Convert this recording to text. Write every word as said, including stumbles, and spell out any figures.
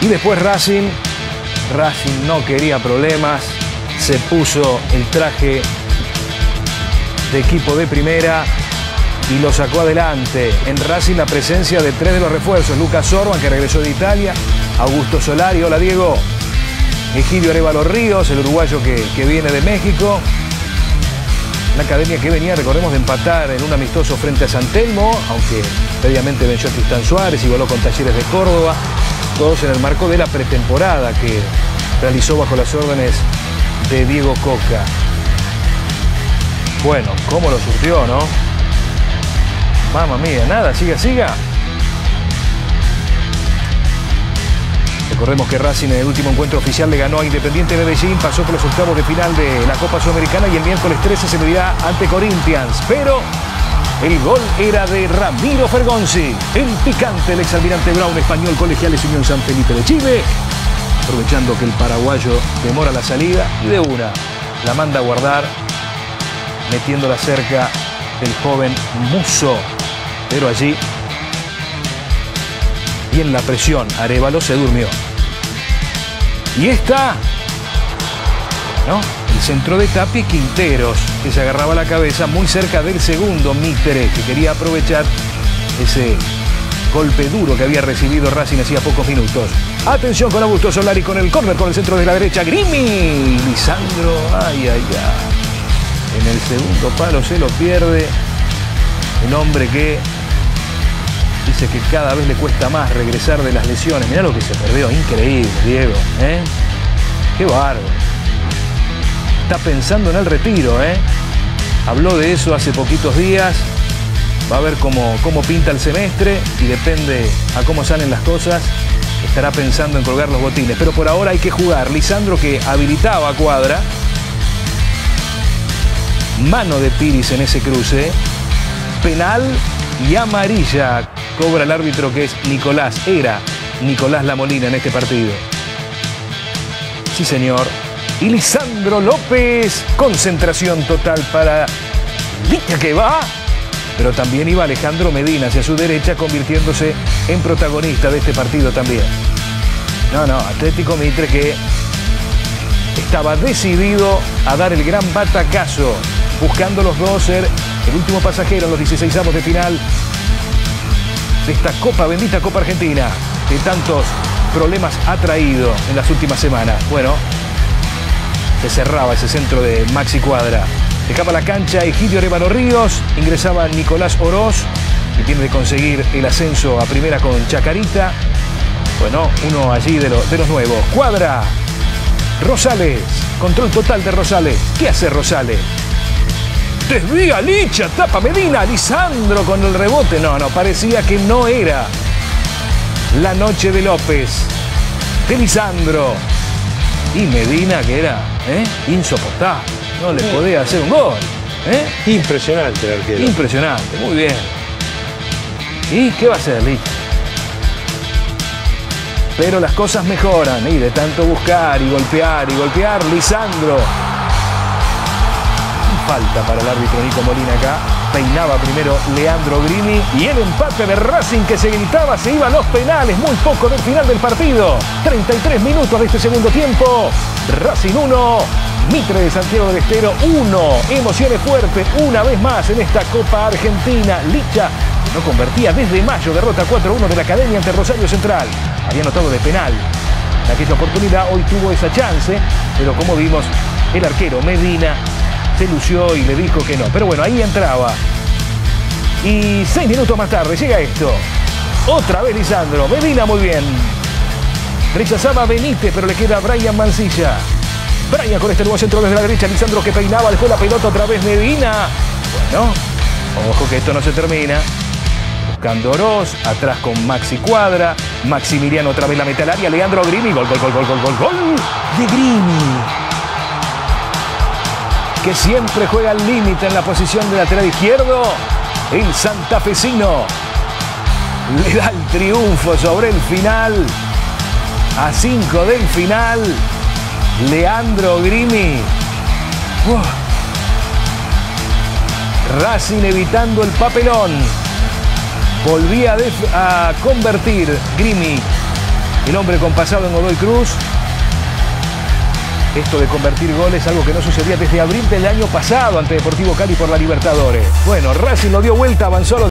después Racing, Racing no quería problemas, se puso el traje de equipo de primera y lo sacó adelante. En Racing la presencia de tres de los refuerzos: Lucas Orban, que regresó de Italia, Augusto Solari, hola Diego, Egidio Arévalo Ríos, el uruguayo que, que viene de México. Una academia que venía, recordemos, de empatar en un amistoso frente a San Telmo, aunque previamente venció a Tristán Suárez, igualó con Talleres de Córdoba, todos en el marco de la pretemporada que realizó bajo las órdenes de Diego Coca. Bueno, cómo lo surtió, ¿no? Mamma mía, nada, siga, siga. Recordemos que Racing en el último encuentro oficial le ganó a Independiente Medellín, pasó por los octavos de final de la Copa Sudamericana y el miércoles trece se medirá ante Corinthians. Pero el gol era de Ramiro Fergonzi, el picante, el exalmirante Brown, español, Colegiales Unión San Felipe de Chile, aprovechando que el paraguayo demora la salida y de una la manda a guardar, metiéndola cerca del joven Musso. Pero allí, y en la presión, Arévalo se durmió. Y esta, ¿no? El centro de Tapia y Quinteros, que se agarraba la cabeza muy cerca del segundo, Mitre, que quería aprovechar ese golpe duro que había recibido Racing hacía pocos minutos. Atención con Augusto Solari con el córner, con el centro de la derecha, Grimi. Lisandro, ay, ay, ay. En el segundo palo se lo pierde. Un hombre que dice que cada vez le cuesta más regresar de las lesiones. Mirá lo que se perdió, increíble, Diego, ¿eh? Qué bárbaro. Está pensando en el retiro, ¿eh? Habló de eso hace poquitos días. Va a ver cómo, cómo pinta el semestre y depende a cómo salen las cosas, estará pensando en colgar los botines. Pero por ahora hay que jugar. Lisandro, que habilitaba a Cuadra. Mano de Piris en ese cruce. Penal y amarilla cobra el árbitro, que es Nicolás. Era Nicolás Lamolina en este partido. Sí, señor. Y Lisandro López, concentración total para Villa, que va. Pero también iba Alejandro Medina hacia su derecha, convirtiéndose en protagonista de este partido también. No, no, Atlético Mitre, que estaba decidido a dar el gran batacazo, buscando los dos ser el último pasajero en los dieciseisavos de final de esta Copa, bendita Copa Argentina, que tantos problemas ha traído en las últimas semanas. Bueno, se cerraba ese centro de Maxi Cuadra. Dejaba la cancha Egidio Arévalo Ríos, ingresaba Nicolás Oroz, que tiene de conseguir el ascenso a primera con Chacarita. Bueno, uno allí de, lo, de los nuevos. Cuadra, Rosales, control total de Rosales. ¿Qué hace Rosales? Desvía Licha, tapa Medina, Lisandro con el rebote. No, no, parecía que no era la noche de López, de Lisandro. Y Medina, que era ¿eh? insoportable. No le podía hacer un gol. ¿eh? Impresionante el arquero. Impresionante, muy bien. ¿Y qué va a hacer Licha? Pero las cosas mejoran, y de tanto buscar y golpear y golpear, Lisandro. Falta para el árbitro Nico Molina acá. Peinaba primero Leandro Grimi. Y el empate de Racing que se gritaba, se iba a los penales. Muy poco del final del partido. treinta y tres minutos de este segundo tiempo. Racing uno, Mitre de Santiago del Estero uno. Emociones fuertes una vez más en esta Copa Argentina. Licha no convertía desde mayo. Derrota cuatro a uno de la Academia ante Rosario Central. Había anotado de penal en aquella oportunidad. Hoy tuvo esa chance, pero como vimos, el arquero Medina se lució y le dijo que no. Pero bueno, ahí entraba. Y seis minutos más tarde llega esto. Otra vez Lisandro. Medina muy bien. Rechazaba Benítez, pero le queda Brian Mancilla. Brian con este nuevo centro desde la derecha. Lisandro que peinaba, dejó la pelota otra vez Medina. Bueno, ojo que esto no se termina. Buscando Oroz, atrás con Maxi Cuadra. Maximiliano otra vez la mete al área. Leandro Grimi. Gol, gol, gol, gol, gol, gol, gol de Grimi, que siempre juega al límite en la posición de lateral izquierdo. El santafesino le da el triunfo sobre el final. A cinco del final, Leandro Grimi. Uf. Racing evitando el papelón. Volvía a, a convertir Grimi El hombre con pasado en Godoy Cruz. Esto de convertir goles, algo que no sucedía desde abril del año pasado ante Deportivo Cali por la Libertadores. Bueno, Racing lo dio vuelta, avanzó a los